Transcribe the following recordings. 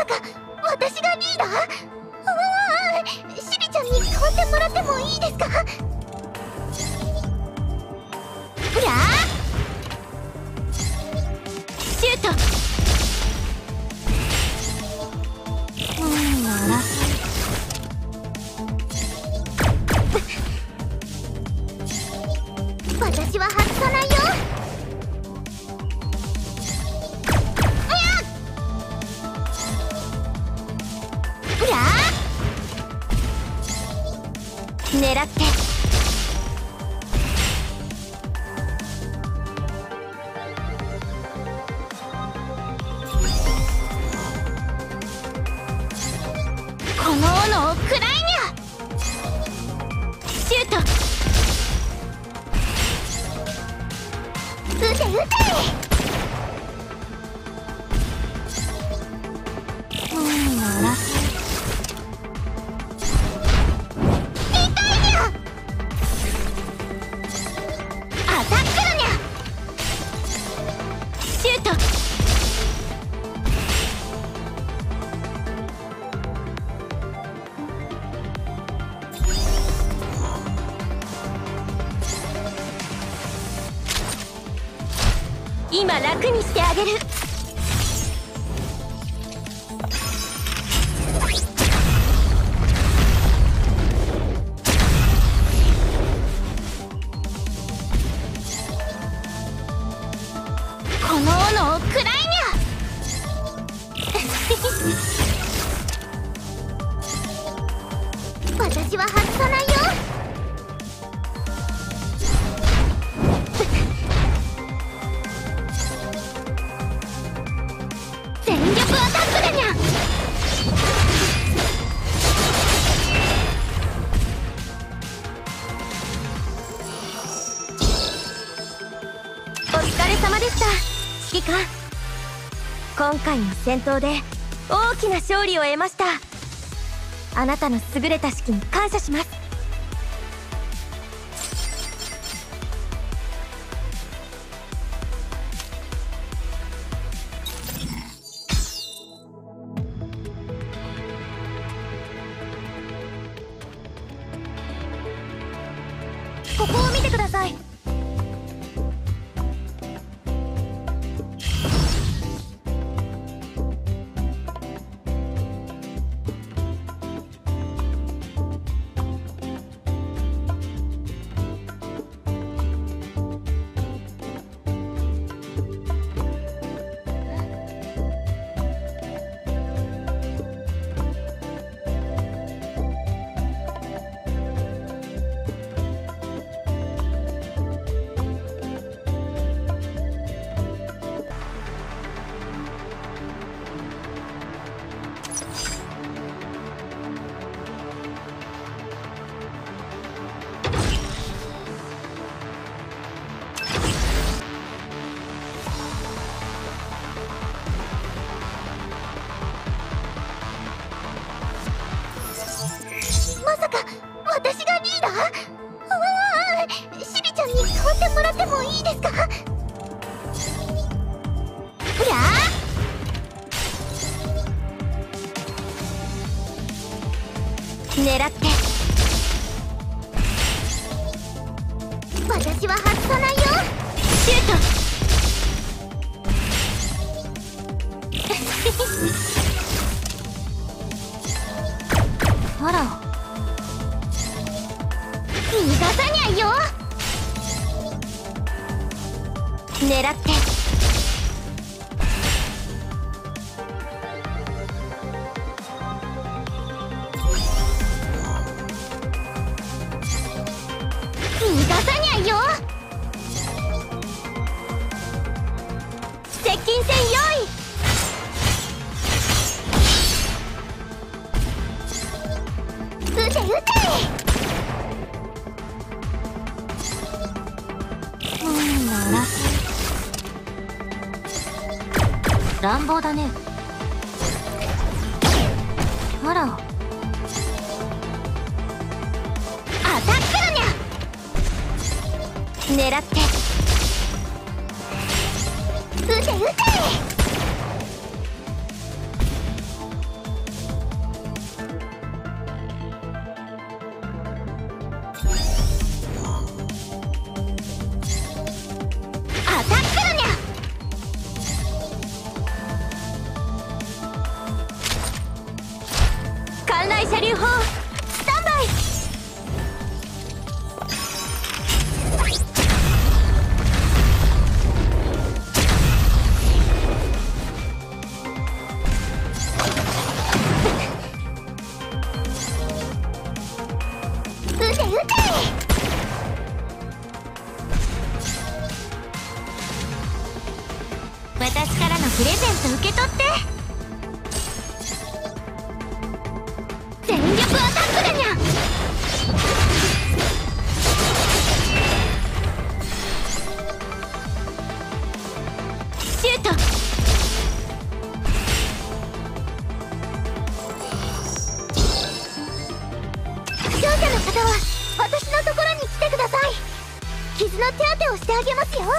か私がリーダー？シリちゃんに代わってもらってもいいですか？うらシュート。なら私は外さないよ。狙って。この斧を食らいにゃ。シュート。撃て撃て。なら今楽にしてあげる。この斧を食らいにゃ。私は外さないよ。お疲れ様でした、指揮官。今回の戦闘で大きな勝利を得ました。あなたの優れた指揮に感謝します。ここを見てください。まさか私がリーダー？シリちゃんに代わってもらってもいいですか？うら狙って。私は外さないよ。シュート。あら、逃がさにゃいよ。狙って。逃がさにゃいよ。接近戦用意。撃て撃て。なら乱暴だね。あら、アタックだにゃ。狙って。撃て撃て。 流砲スタンバイ。撃て撃て。私からのプレゼント受け取って。全力アタックだにゃ。シュート。負傷者の方は私のところに来てください。傷の手当てをしてあげますよ。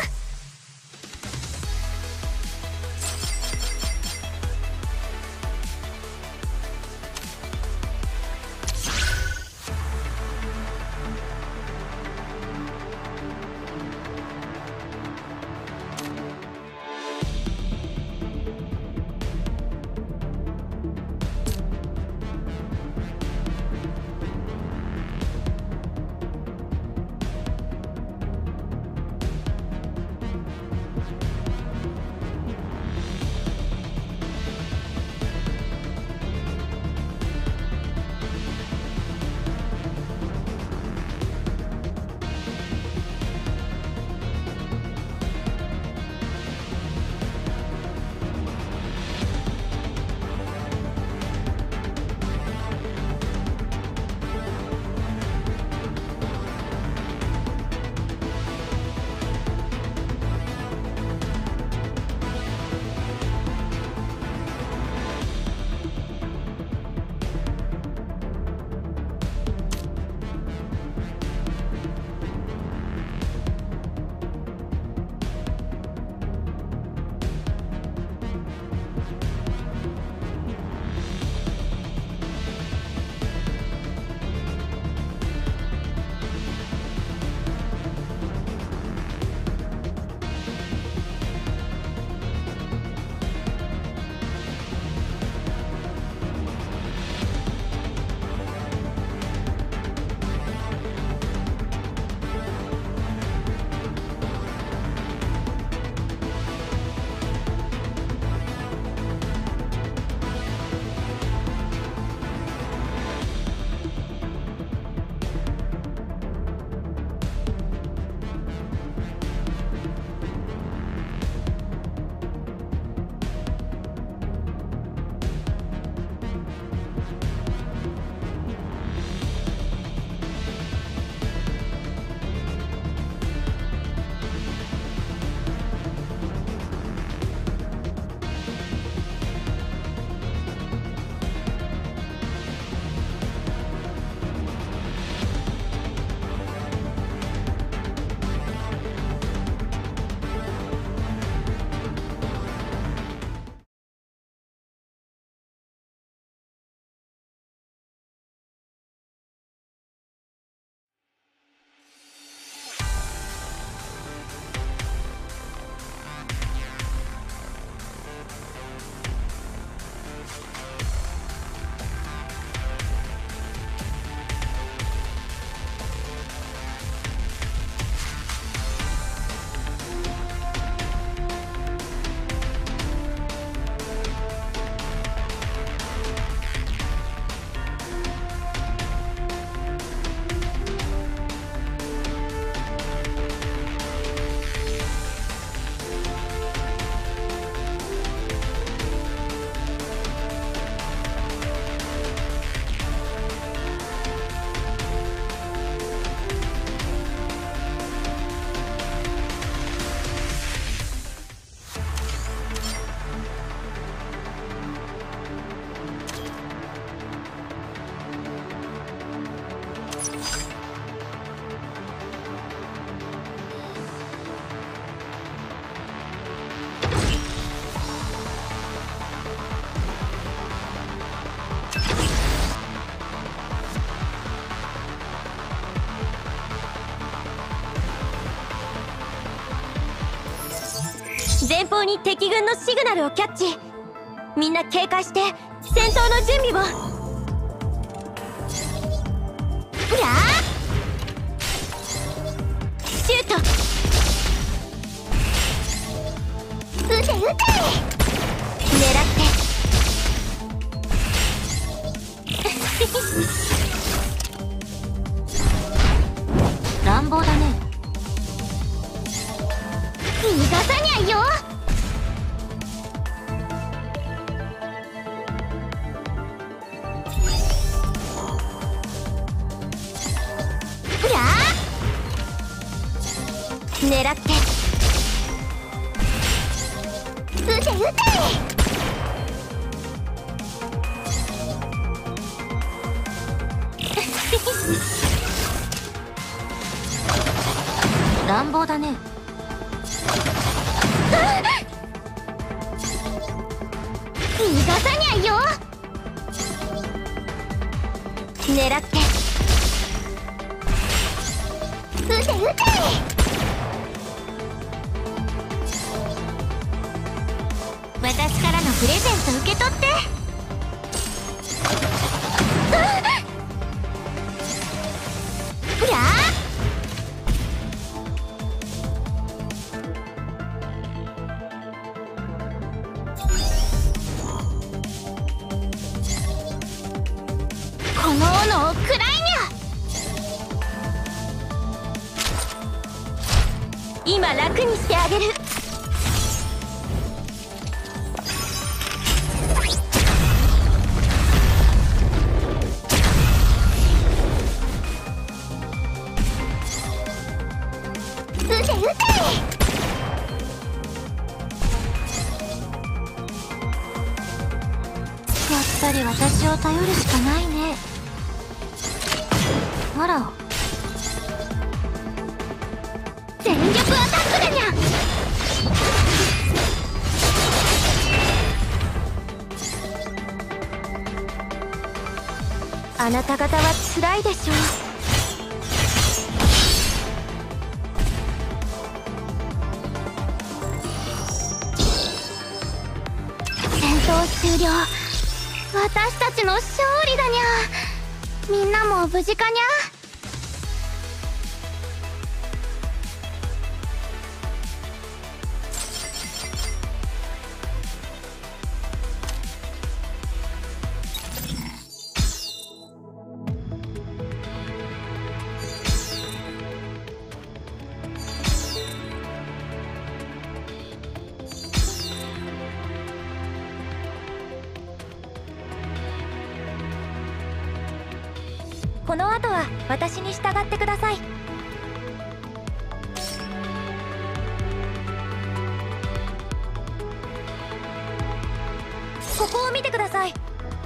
前方に敵軍のシグナルをキャッチ。みんな警戒して戦闘の準備を。 やーシュート。撃て撃て。狙って乱暴だね。逃がさにゃいよ。やー狙って撃て撃て。乱暴だね。逃がさにゃいよ。狙って撃て撃て。私からのプレゼント受け取って。やーこの斧を食らいにゃ。今楽にしてあげる。撃て撃て。やっぱり私を頼るしかないね。あら、全力アタックだにゃ。あなた方は辛いでしょう。戦闘終了。私たちの勝利だにゃ。みんなも無事かにゃ。この後は私に従ってください。ここを見てください。こ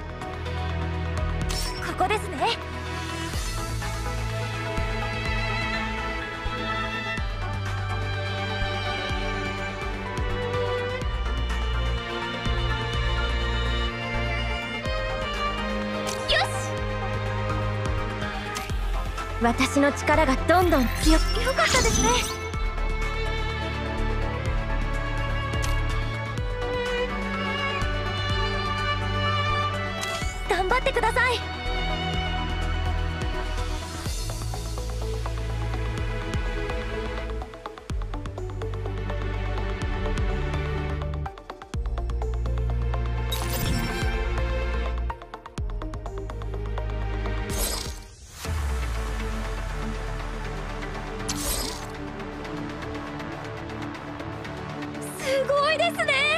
こですね。私の力がどんどん強く。よかったですね。頑張ってください。すごいですね。